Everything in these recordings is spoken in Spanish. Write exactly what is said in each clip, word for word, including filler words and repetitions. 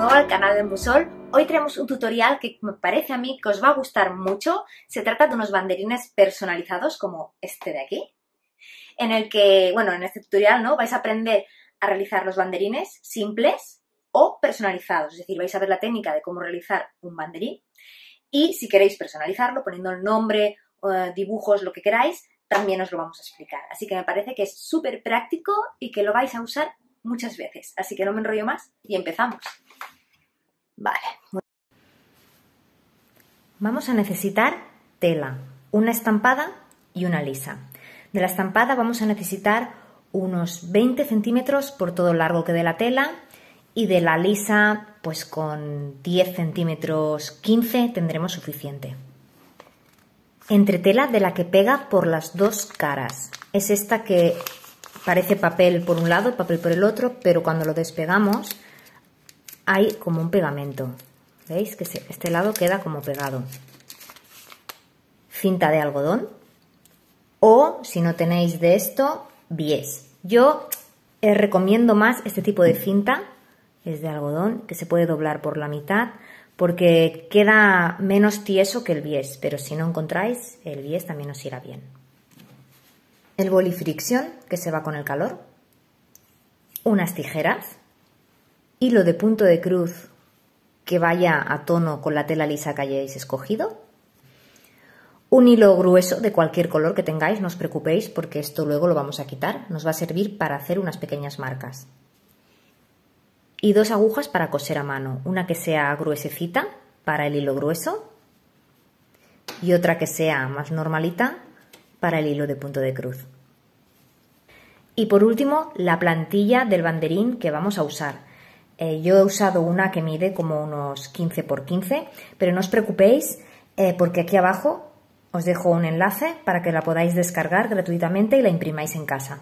nuevo al canal de Embusol. Hoy tenemos un tutorial que me parece a mí que os va a gustar mucho. Se trata de unos banderines personalizados como este de aquí, en el que, bueno, en este tutorial, ¿no?, vais a aprender a realizar los banderines simples o personalizados, es decir, vais a ver la técnica de cómo realizar un banderín y si queréis personalizarlo poniendo el nombre, uh, dibujos, lo que queráis, también os lo vamos a explicar. Así que me parece que es súper práctico y que lo vais a usar muchas veces. Así que no me enrollo más y empezamos. Vale. Vamos a necesitar tela, una estampada y una lisa. De la estampada vamos a necesitar unos veinte centímetros por todo el largo que dé la tela y de la lisa pues con diez centímetros, quince tendremos suficiente. Entretela de la que pega por las dos caras. Es esta que parece papel por un lado, papel por el otro, pero cuando lo despegamos hay como un pegamento. ¿Veis? Que este lado queda como pegado. Cinta de algodón o, si no tenéis de esto, bies. Yo eh, recomiendo más este tipo de cinta, es de algodón, que se puede doblar por la mitad, porque queda menos tieso que el bies, pero si no encontráis, el bies también os irá bien. El boli fricción, que se va con el calor, unas tijeras, hilo de punto de cruz que vaya a tono con la tela lisa que hayáis escogido, un hilo grueso de cualquier color que tengáis, no os preocupéis porque esto luego lo vamos a quitar, nos va a servir para hacer unas pequeñas marcas. Y dos agujas para coser a mano, una que sea gruesecita para el hilo grueso y otra que sea más normalita para el hilo de punto de cruz. Y por último, la plantilla del banderín que vamos a usar. Eh, yo he usado una que mide como unos quince por quince, pero no os preocupéis eh, porque aquí abajo os dejo un enlace para que la podáis descargar gratuitamente y la imprimáis en casa.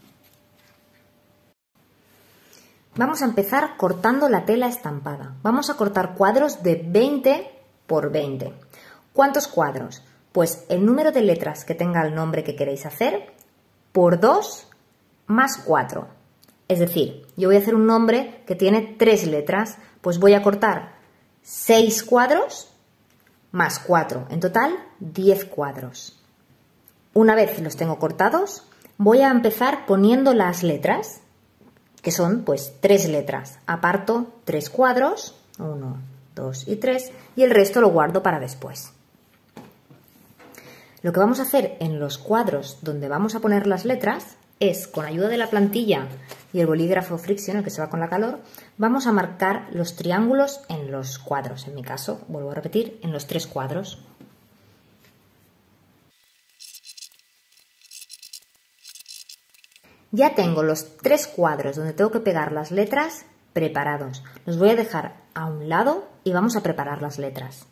Vamos a empezar cortando la tela estampada. Vamos a cortar cuadros de veinte por veinte. ¿Cuántos cuadros? Pues el número de letras que tenga el nombre que queréis hacer por dos más cuatro. Es decir, yo voy a hacer un nombre que tiene tres letras, pues voy a cortar seis cuadros más cuatro. En total, diez cuadros. Una vez los tengo cortados, voy a empezar poniendo las letras, que son pues tres letras. Aparto tres cuadros, uno, dos y tres, y el resto lo guardo para después. Lo que vamos a hacer en los cuadros donde vamos a poner las letras es, con ayuda de la plantilla y el bolígrafo fricción, el que se va con la calor, vamos a marcar los triángulos en los cuadros. En mi caso, vuelvo a repetir, en los tres cuadros. Ya tengo los tres cuadros donde tengo que pegar las letras preparados. Los voy a dejar a un lado y vamos a preparar las letras.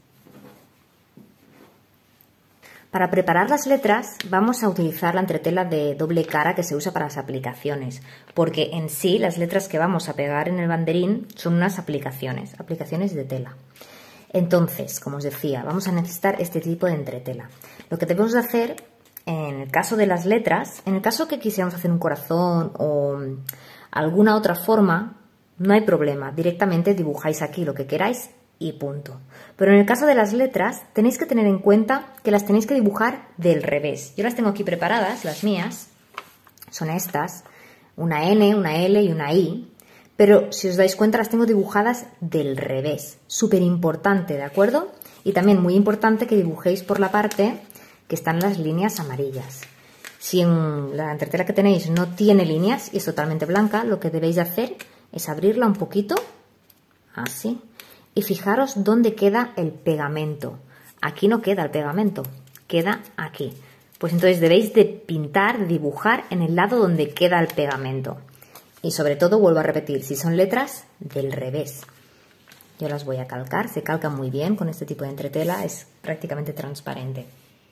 Para preparar las letras vamos a utilizar la entretela de doble cara que se usa para las aplicaciones, porque en sí las letras que vamos a pegar en el banderín son unas aplicaciones, aplicaciones de tela. Entonces, como os decía, vamos a necesitar este tipo de entretela. Lo que debemos de hacer en el caso de las letras, en el caso que quisiéramos hacer un corazón o alguna otra forma, no hay problema, directamente dibujáis aquí lo que queráis y punto. Pero en el caso de las letras tenéis que tener en cuenta que las tenéis que dibujar del revés. Yo las tengo aquí preparadas, las mías, son estas, una N, una L y una I, pero si os dais cuenta las tengo dibujadas del revés. Súper importante, ¿de acuerdo? Y también muy importante que dibujéis por la parte que están las líneas amarillas. Si en la entretela que tenéis no tiene líneas y es totalmente blanca, lo que debéis hacer es abrirla un poquito, así, y fijaros dónde queda el pegamento. Aquí no queda el pegamento, queda aquí. Pues entonces debéis de pintar, de dibujar en el lado donde queda el pegamento. Y sobre todo, vuelvo a repetir, si son letras, del revés. Yo las voy a calcar, se calca muy bien con este tipo de entretela, es prácticamente transparente.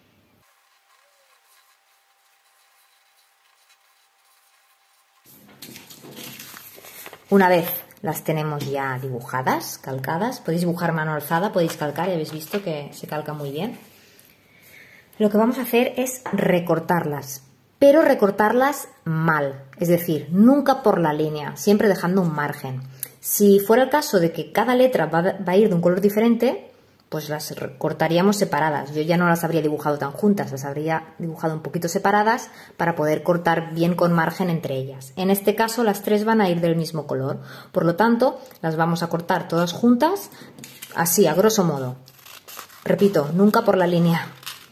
Una vez las tenemos ya dibujadas, calcadas, podéis dibujar mano alzada, podéis calcar, ya habéis visto que se calca muy bien. Lo que vamos a hacer es recortarlas, pero recortarlas mal, es decir, nunca por la línea, siempre dejando un margen. Si fuera el caso de que cada letra va, va a ir de un color diferente, pues las cortaríamos separadas. Yo ya no las habría dibujado tan juntas, las habría dibujado un poquito separadas para poder cortar bien con margen entre ellas. En este caso las tres van a ir del mismo color, por lo tanto las vamos a cortar todas juntas, así a grosso modo. Repito, nunca por la línea.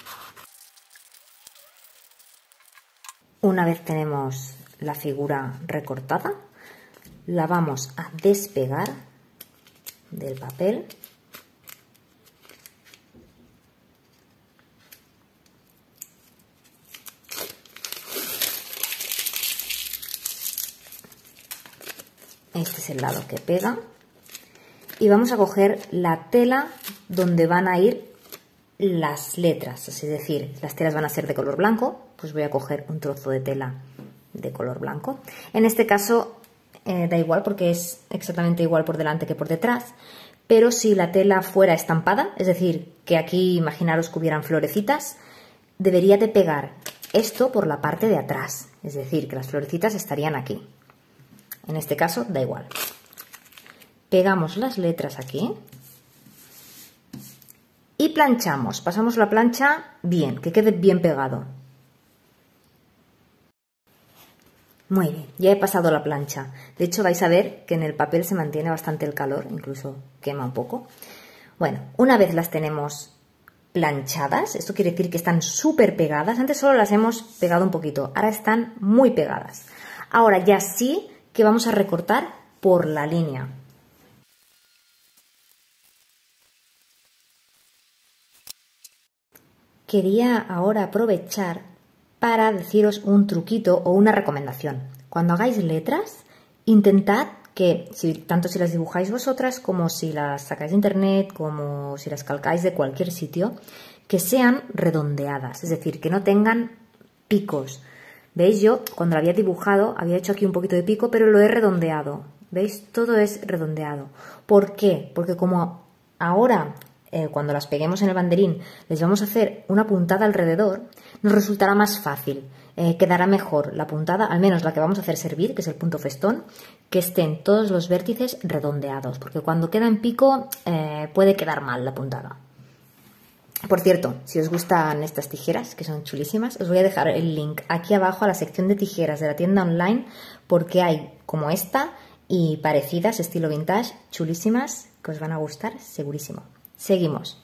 Una vez tenemos la figura recortada, la vamos a despegar del papel. Este es el lado que pega. Y vamos a coger la tela donde van a ir las letras, es decir, las telas van a ser de color blanco, pues voy a coger un trozo de tela de color blanco. En este caso eh, da igual porque es exactamente igual por delante que por detrás, pero si la tela fuera estampada, es decir, que aquí imaginaros que hubieran florecitas, debería de pegar esto por la parte de atrás, es decir, que las florecitas estarían aquí. En este caso da igual. Pegamos las letras aquí y planchamos. Pasamos la plancha bien, que quede bien pegado. Muy bien, ya he pasado la plancha. De hecho vais a ver que en el papel se mantiene bastante el calor, incluso quema un poco. Bueno, una vez las tenemos planchadas, esto quiere decir que están súper pegadas. Antes solo las hemos pegado un poquito, ahora están muy pegadas. Ahora ya sí que vamos a recortar por la línea. Quería ahora aprovechar para deciros un truquito o una recomendación. Cuando hagáis letras, intentad que, si, tanto si las dibujáis vosotras como si las sacáis de internet, como si las calcáis de cualquier sitio, que sean redondeadas, es decir, que no tengan picos. ¿Veis? Yo cuando lo había dibujado había hecho aquí un poquito de pico, pero lo he redondeado. ¿Veis? Todo es redondeado. ¿Por qué? Porque como ahora, eh, cuando las peguemos en el banderín, les vamos a hacer una puntada alrededor, nos resultará más fácil. Eh, quedará mejor la puntada, al menos la que vamos a hacer servir, que es el punto festón, que estén todos los vértices redondeados, porque cuando queda en pico eh, puede quedar mal la puntada. Por cierto, si os gustan estas tijeras, que son chulísimas, os voy a dejar el link aquí abajo a la sección de tijeras de la tienda online, porque hay como esta y parecidas, estilo vintage, chulísimas, que os van a gustar, segurísimo. Seguimos.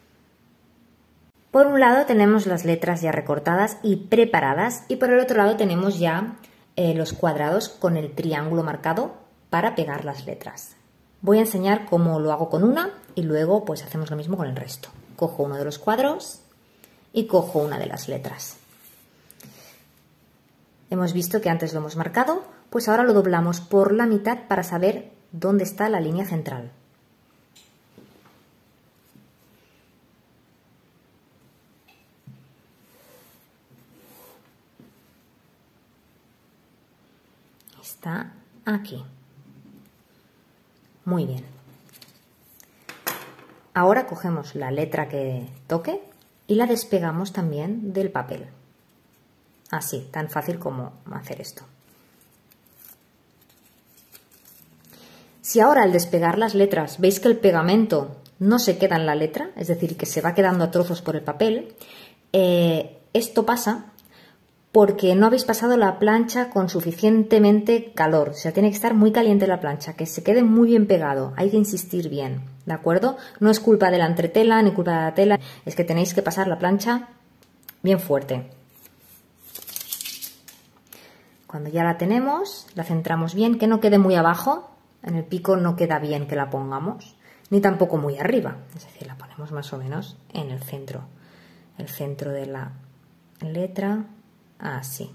Por un lado tenemos las letras ya recortadas y preparadas, y por el otro lado tenemos ya eh, los cuadrados con el triángulo marcado para pegar las letras. Voy a enseñar cómo lo hago con una y luego pues hacemos lo mismo con el resto. Cojo uno de los cuadros y cojo una de las letras. Hemos visto que antes lo hemos marcado, pues ahora lo doblamos por la mitad para saber dónde está la línea central. Está aquí. Muy bien. Ahora cogemos la letra que toque y la despegamos también del papel. Así, tan fácil como hacer esto. Si ahora al despegar las letras veis que el pegamento no se queda en la letra, es decir, que se va quedando a trozos por el papel, eh, esto pasa porque no habéis pasado la plancha con suficientemente calor. O sea, tiene que estar muy caliente la plancha, que se quede muy bien pegado. Hay que insistir bien, ¿de acuerdo? No es culpa de la entretela ni culpa de la tela, es que tenéis que pasar la plancha bien fuerte. Cuando ya la tenemos, la centramos bien, que no quede muy abajo. En el pico no queda bien que la pongamos, ni tampoco muy arriba. Es decir, la ponemos más o menos en el centro. El centro de la letra. Así.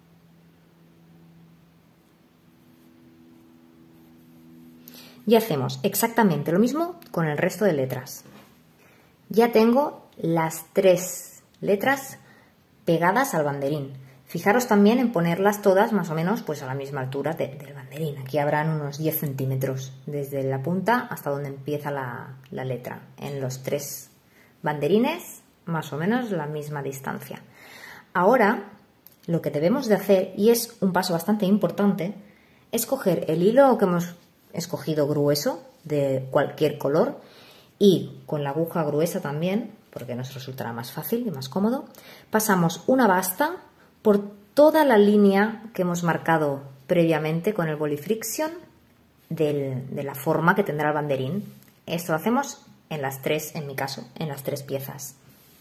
Y hacemos exactamente lo mismo con el resto de letras. Ya tengo las tres letras pegadas al banderín. Fijaros también en ponerlas todas más o menos pues a la misma altura de, del banderín. Aquí habrán unos diez centímetros desde la punta hasta donde empieza la, la letra. En los tres banderines más o menos la misma distancia. Ahora lo que debemos de hacer, y es un paso bastante importante, es coger el hilo que hemos escogido grueso de cualquier color y con la aguja gruesa también, porque nos resultará más fácil y más cómodo, pasamos una basta por toda la línea que hemos marcado previamente con el boli friction del, de la forma que tendrá el banderín. Esto lo hacemos en las tres, en mi caso, en las tres piezas.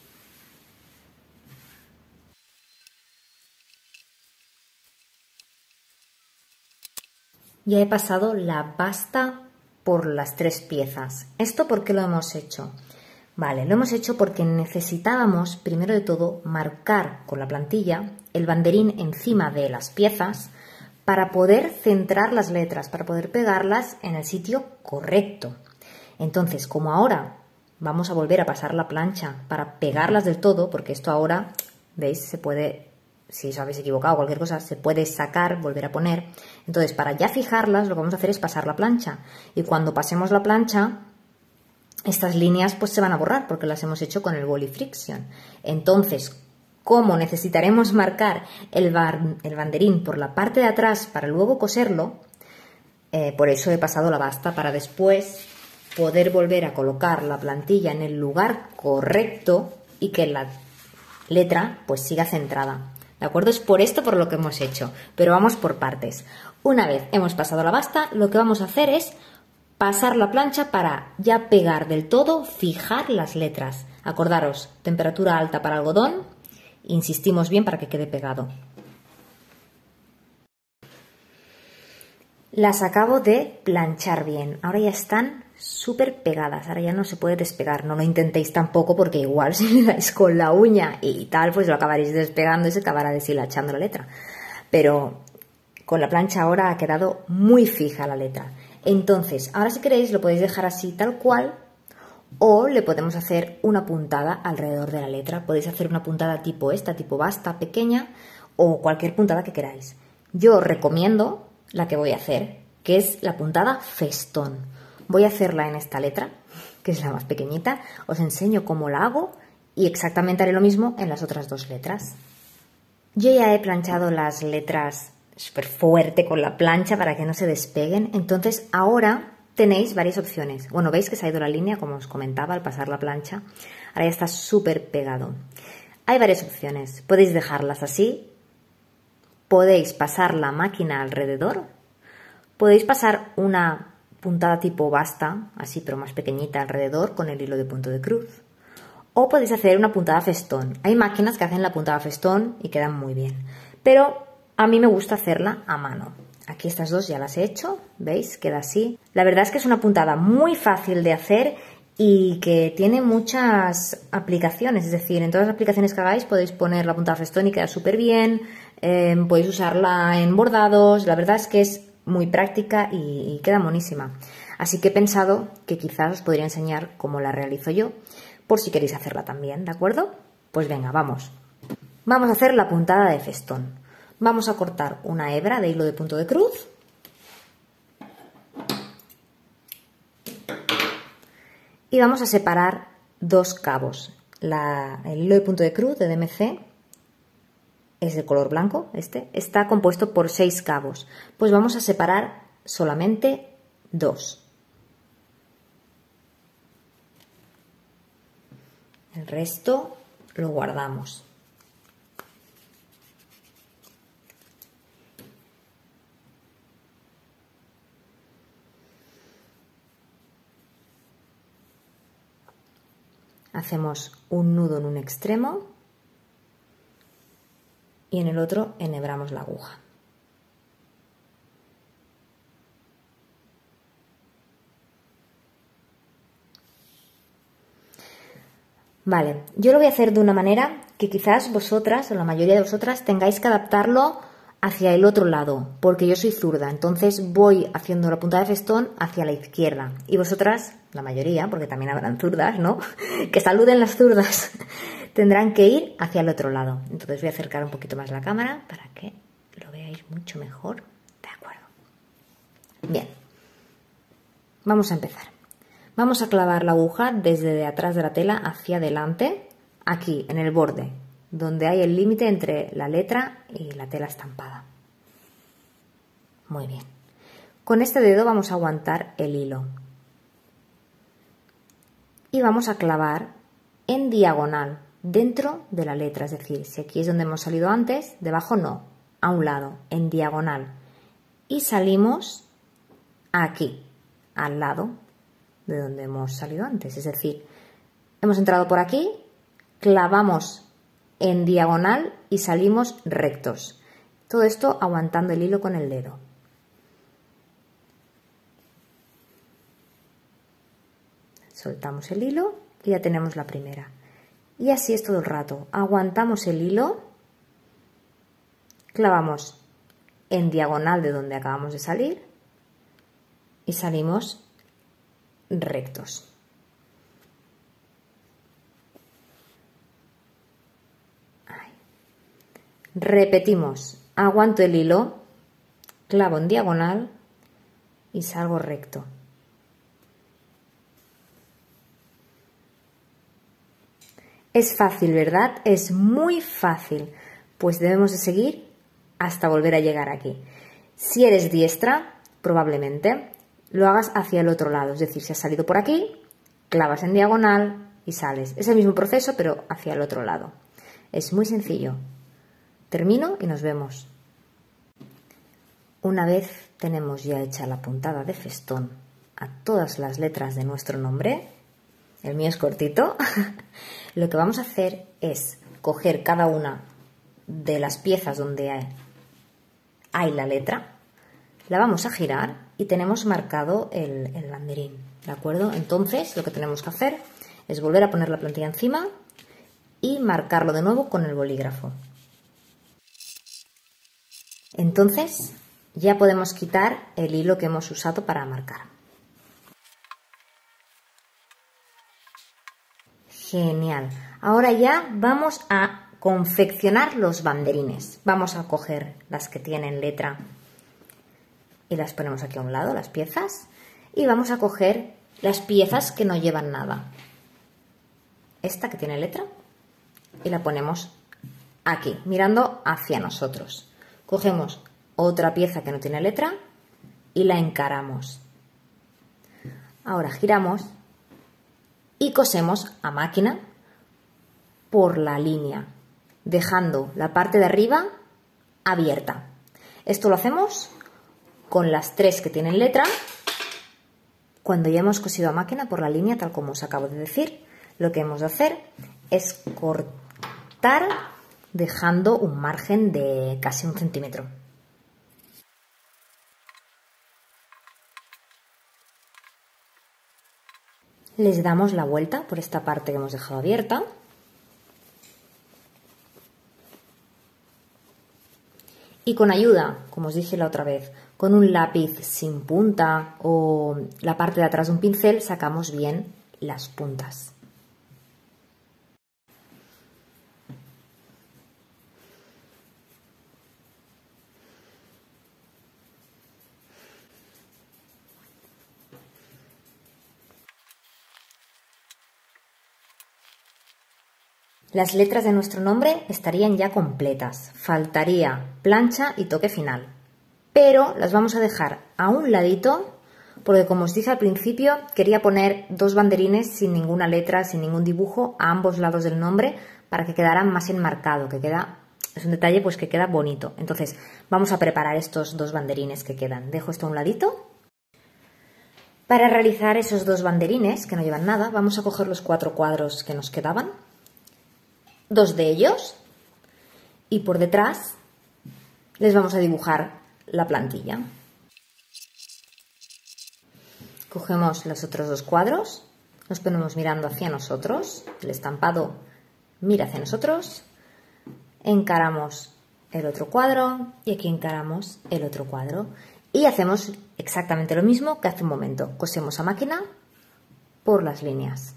Ya he pasado la basta por las tres piezas. ¿Esto por qué lo hemos hecho? Vale, lo hemos hecho porque necesitábamos, primero de todo, marcar con la plantilla el banderín encima de las piezas para poder centrar las letras, para poder pegarlas en el sitio correcto. Entonces, como ahora vamos a volver a pasar la plancha para pegarlas del todo, porque esto ahora, ¿veis? Se puede, si os habéis equivocado o cualquier cosa, se puede sacar, volver a poner. Entonces, para ya fijarlas, lo que vamos a hacer es pasar la plancha. Y cuando pasemos la plancha, estas líneas pues se van a borrar porque las hemos hecho con el boli friction. Entonces, como necesitaremos marcar el, bar, el banderín por la parte de atrás para luego coserlo, eh, por eso he pasado la basta para después poder volver a colocar la plantilla en el lugar correcto y que la letra pues siga centrada. ¿De acuerdo? Es por esto por lo que hemos hecho, pero vamos por partes. Una vez hemos pasado la basta, lo que vamos a hacer es pasar la plancha para ya pegar del todo, fijar las letras. Acordaros, temperatura alta para algodón, insistimos bien para que quede pegado. Las acabo de planchar bien, ahora ya están súper pegadas, ahora ya no se puede despegar. No lo intentéis tampoco porque igual si le dais con la uña y tal, pues lo acabaréis despegando y se acabará deshilachando la letra. Pero con la plancha ahora ha quedado muy fija la letra. Entonces, ahora si queréis lo podéis dejar así tal cual o le podemos hacer una puntada alrededor de la letra. Podéis hacer una puntada tipo esta, tipo basta, pequeña o cualquier puntada que queráis. Yo os recomiendo la que voy a hacer, que es la puntada festón. Voy a hacerla en esta letra, que es la más pequeñita. Os enseño cómo la hago y exactamente haré lo mismo en las otras dos letras. Yo ya he planchado las letras súper fuerte con la plancha para que no se despeguen. Entonces ahora tenéis varias opciones. Bueno, veis que se ha ido la línea, como os comentaba, al pasar la plancha. Ahora ya está súper pegado. Hay varias opciones. Podéis dejarlas así. Podéis pasar la máquina alrededor. Podéis pasar una puntada tipo basta, así pero más pequeñita alrededor con el hilo de punto de cruz. O podéis hacer una puntada festón. Hay máquinas que hacen la puntada festón y quedan muy bien. Pero a mí me gusta hacerla a mano. Aquí estas dos ya las he hecho, ¿veis? Queda así. La verdad es que es una puntada muy fácil de hacer y que tiene muchas aplicaciones. Es decir, en todas las aplicaciones que hagáis podéis poner la puntada festón y queda súper bien. Eh, podéis usarla en bordados. La verdad es que es muy práctica y, y queda monísima. Así que he pensado que quizás os podría enseñar cómo la realizo yo, por si queréis hacerla también, ¿de acuerdo? Pues venga, vamos. Vamos a hacer la puntada de festón. Vamos a cortar una hebra de hilo de punto de cruz y vamos a separar dos cabos. La, el hilo de punto de cruz de D M C es de color blanco, este, está compuesto por seis cabos. Pues vamos a separar solamente dos. El resto lo guardamos. Hacemos un nudo en un extremo y en el otro enhebramos la aguja. Vale, yo lo voy a hacer de una manera que quizás vosotras, o la mayoría de vosotras, tengáis que adaptarlo hacia el otro lado, porque yo soy zurda, entonces voy haciendo la puntada de festón hacia la izquierda. Y vosotras, la mayoría, porque también habrán zurdas, ¿no? Que saluden las zurdas, tendrán que ir hacia el otro lado. Entonces voy a acercar un poquito más la cámara para que lo veáis mucho mejor. De acuerdo. Bien, vamos a empezar. Vamos a clavar la aguja desde de atrás de la tela hacia adelante, aquí en el borde, donde hay el límite entre la letra y la tela estampada. Muy bien. Con este dedo vamos a aguantar el hilo y vamos a clavar en diagonal dentro de la letra, es decir, si aquí es donde hemos salido antes, debajo no, a un lado, en diagonal, y salimos aquí, al lado de donde hemos salido antes, es decir, hemos entrado por aquí, clavamos en diagonal y salimos rectos. Todo esto aguantando el hilo con el dedo. Soltamos el hilo y ya tenemos la primera. Y así es todo el rato. Aguantamos el hilo, clavamos en diagonal de donde acabamos de salir y salimos rectos. Ahí. Repetimos. Aguanto el hilo, clavo en diagonal y salgo recto. Es fácil, ¿verdad? Es muy fácil. Pues debemos de seguir hasta volver a llegar aquí. Si eres diestra, probablemente lo hagas hacia el otro lado. Es decir, si has salido por aquí, clavas en diagonal y sales. Es el mismo proceso, pero hacia el otro lado. Es muy sencillo. Termino y nos vemos. Una vez tenemos ya hecha la puntada de festón a todas las letras de nuestro nombre, el mío es cortito, lo que vamos a hacer es coger cada una de las piezas donde hay, hay la letra, la vamos a girar y tenemos marcado el, el banderín, ¿de acuerdo? Entonces lo que tenemos que hacer es volver a poner la plantilla encima y marcarlo de nuevo con el bolígrafo. Entonces ya podemos quitar el hilo que hemos usado para marcar. Genial. Ahora ya vamos a confeccionar los banderines. Vamos a coger las que tienen letra y las ponemos aquí a un lado, las piezas, y vamos a coger las piezas que no llevan nada. Esta que tiene letra y la ponemos aquí, mirando hacia nosotros. Cogemos otra pieza que no tiene letra y la encaramos. Ahora giramos y cosemos a máquina por la línea, dejando la parte de arriba abierta. Esto lo hacemos con las tres que tienen letra. Cuando ya hemos cosido a máquina por la línea, tal como os acabo de decir, lo que hemos de hacer es cortar dejando un margen de casi un centímetro. Les damos la vuelta por esta parte que hemos dejado abierta. Y con ayuda, como os dije la otra vez, con un lápiz sin punta o la parte de atrás de un pincel, sacamos bien las puntas. Las letras de nuestro nombre estarían ya completas, faltaría plancha y toque final, pero las vamos a dejar a un ladito porque, como os dije al principio, quería poner dos banderines sin ninguna letra, sin ningún dibujo a ambos lados del nombre para que quedaran más enmarcado, que queda, es un detalle pues que queda bonito. Entonces vamos a preparar estos dos banderines que quedan. Dejo esto a un ladito. Para realizar esos dos banderines que no llevan nada, vamos a coger los cuatro cuadros que nos quedaban, dos de ellos, y por detrás les vamos a dibujar la plantilla. Cogemos los otros dos cuadros, nos ponemos mirando hacia nosotros, el estampado mira hacia nosotros, encaramos el otro cuadro y aquí encaramos el otro cuadro y hacemos exactamente lo mismo que hace un momento, cosemos a máquina por las líneas.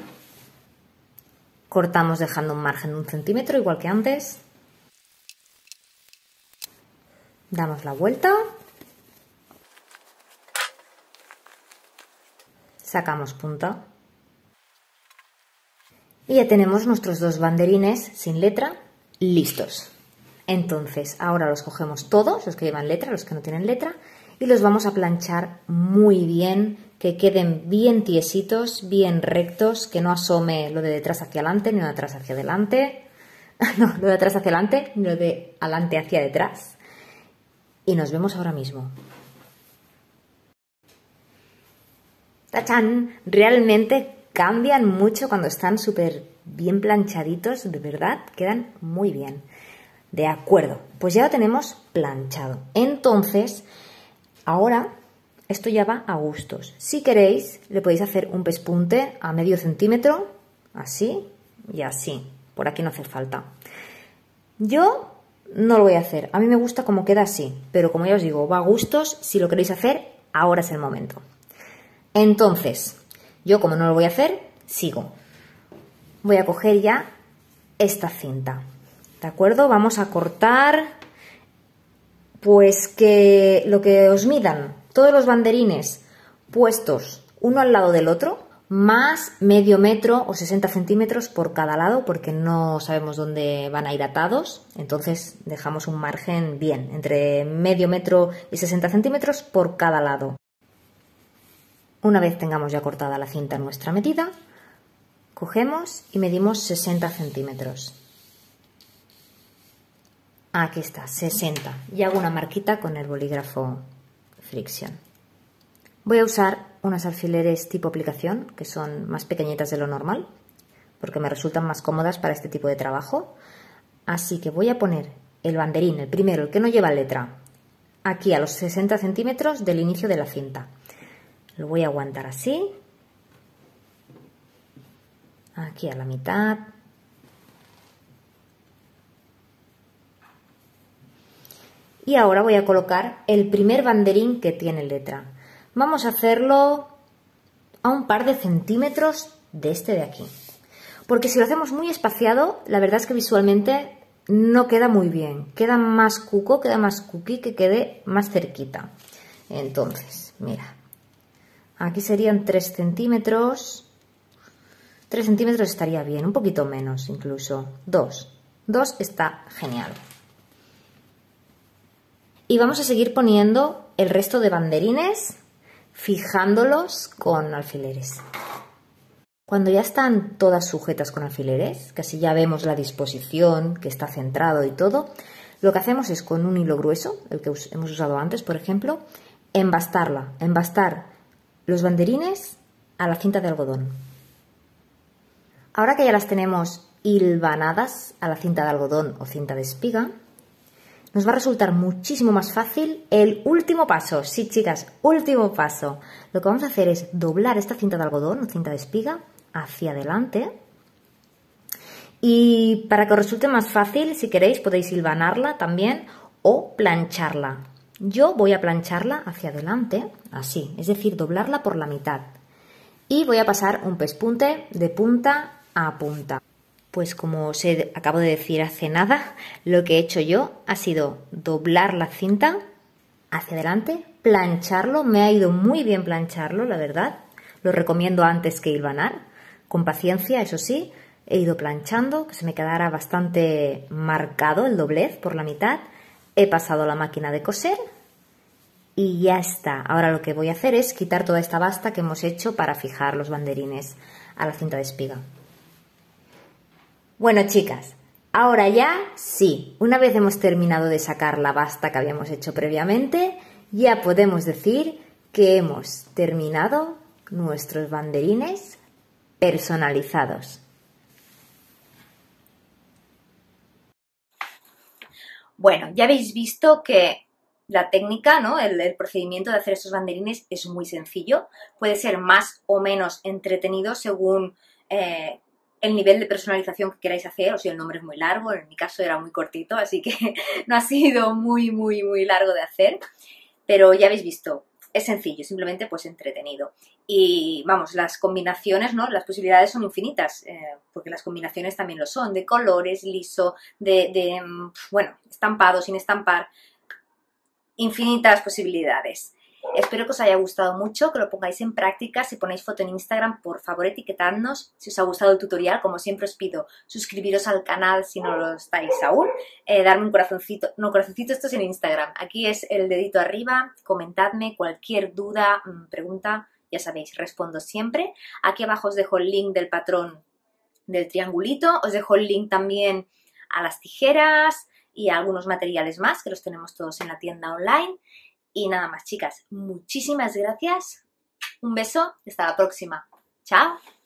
Cortamos dejando un margen de un centímetro, igual que antes. Damos la vuelta. Sacamos punta. Y ya tenemos nuestros dos banderines sin letra listos. Entonces, ahora los cogemos todos, los que llevan letra, los que no tienen letra, y los vamos a planchar muy bien, que queden bien tiesitos, bien rectos, que no asome lo de detrás hacia adelante ni lo de atrás hacia adelante. No, lo de atrás hacia adelante ni lo de adelante hacia detrás. Y nos vemos ahora mismo. ¡Tachán! Realmente cambian mucho cuando están súper bien planchaditos, de verdad, quedan muy bien. De acuerdo, pues ya lo tenemos planchado. Entonces, ahora esto ya va a gustos. Si queréis, le podéis hacer un pespunte a medio centímetro, así y así. Por aquí no hace falta. Yo no lo voy a hacer. A mí me gusta como queda así, pero como ya os digo, va a gustos. Si lo queréis hacer, ahora es el momento. Entonces, yo como no lo voy a hacer, sigo. Voy a coger ya esta cinta. ¿De acuerdo? Vamos a cortar, pues que lo que os midan todos los banderines puestos uno al lado del otro, más medio metro o sesenta centímetros por cada lado, porque no sabemos dónde van a ir atados, entonces dejamos un margen bien, entre medio metro y sesenta centímetros por cada lado. Una vez tengamos ya cortada la cinta en nuestra medida, cogemos y medimos sesenta centímetros. Aquí está, sesenta. Y hago una marquita con el bolígrafo Frixion. Voy a usar unas alfileres tipo aplicación, que son más pequeñitas de lo normal, porque me resultan más cómodas para este tipo de trabajo. Así que voy a poner el banderín, el primero, el que no lleva letra, aquí a los sesenta centímetros del inicio de la cinta. Lo voy a aguantar así, aquí a la mitad. Y ahora voy a colocar el primer banderín que tiene letra. Vamos a hacerlo a un par de centímetros de este de aquí. Porque si lo hacemos muy espaciado, la verdad es que visualmente no queda muy bien. Queda más cuco, queda más cookie, que quede más cerquita. Entonces, mira. Aquí serían tres centímetros. tres centímetros estaría bien, un poquito menos incluso. dos. dos está genial. Y vamos a seguir poniendo el resto de banderines, fijándolos con alfileres. Cuando ya están todas sujetas con alfileres, casi ya vemos la disposición, que está centrado y todo, lo que hacemos es con un hilo grueso, el que hemos usado antes, por ejemplo, embastarla, embastar los banderines a la cinta de algodón. Ahora que ya las tenemos hilvanadas a la cinta de algodón o cinta de espiga, nos va a resultar muchísimo más fácil el último paso. Sí, chicas, último paso. Lo que vamos a hacer es doblar esta cinta de algodón o cinta de espiga hacia adelante. Y para que os resulte más fácil, si queréis, podéis hilvanarla también o plancharla. Yo voy a plancharla hacia adelante, así, es decir, doblarla por la mitad. Y voy a pasar un pespunte de punta a punta. Pues como os he, acabo de decir hace nada, lo que he hecho yo ha sido doblar la cinta hacia adelante, plancharlo. Me ha ido muy bien plancharlo, la verdad. Lo recomiendo antes que hilvanar. Con paciencia, eso sí, he ido planchando, que se me quedara bastante marcado el doblez por la mitad. He pasado la máquina de coser y ya está. Ahora lo que voy a hacer es quitar toda esta basta que hemos hecho para fijar los banderines a la cinta de espiga. Bueno, chicas, ahora ya sí, una vez hemos terminado de sacar la basta que habíamos hecho previamente, ya podemos decir que hemos terminado nuestros banderines personalizados. Bueno, ya habéis visto que la técnica, ¿no? el, el procedimiento de hacer estos banderines es muy sencillo. Puede ser más o menos entretenido según eh, el nivel de personalización que queráis hacer, o si el nombre es muy largo. En mi caso era muy cortito, así que no ha sido muy, muy, muy largo de hacer. Pero ya habéis visto, es sencillo, simplemente pues entretenido. Y vamos, las combinaciones, ¿no? Las posibilidades son infinitas, eh, porque las combinaciones también lo son, de colores, liso, de, de bueno, estampado, sin estampar, infinitas posibilidades. Espero que os haya gustado mucho, que lo pongáis en práctica. Si ponéis foto en Instagram, por favor etiquetadnos. Si os ha gustado el tutorial, como siempre os pido, suscribiros al canal si no lo estáis aún, eh, darme un corazoncito, no corazoncito, esto es en Instagram, aquí es el dedito arriba, comentadme cualquier duda, pregunta, ya sabéis, respondo siempre. Aquí abajo os dejo el link del patrón del triangulito, os dejo el link también a las tijeras y a algunos materiales más que los tenemos todos en la tienda online. Y nada más, chicas, muchísimas gracias, un beso, hasta la próxima, chao.